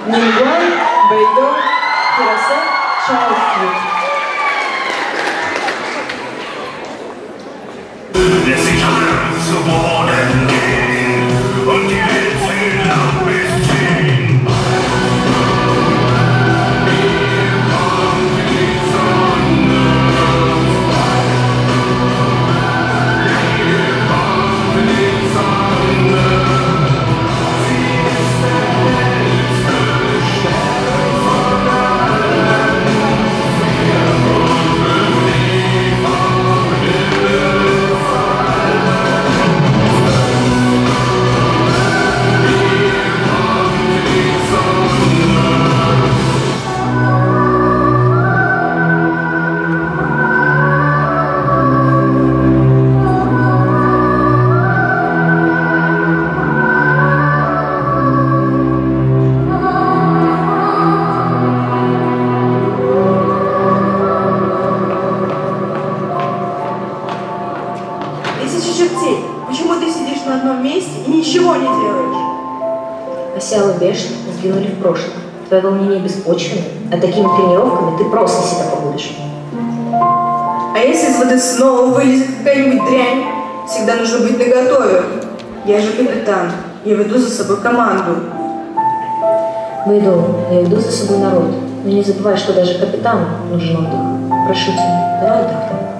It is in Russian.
Нингуань, Бэйдо, Кюрасэ, Чао-Фрут. Lässt sich an zu Boden gehen und die Welt will ab bis 10. Hier kommt die Sonne frei. Hier kommt die Sonne. Sie ist der hellste Stern von allen. Wir wollen nie vom Himmel fallen. Hier kommt die Sonne. Тысячи чертей, почему ты сидишь на одном месте и ничего не делаешь? Осялы бешеные сдвинули в прошлое. Твое волнение беспочвенное, а такими тренировками ты просто себя побудешь. А если из воды снова вылезет какая-нибудь дрянь? Всегда нужно быть наготове. Я же капитан, я веду за собой команду. Бэйдо, я веду за собой народ. Но не забывай, что даже капитану нужен отдых. Прошу тебя, давай отдохнем.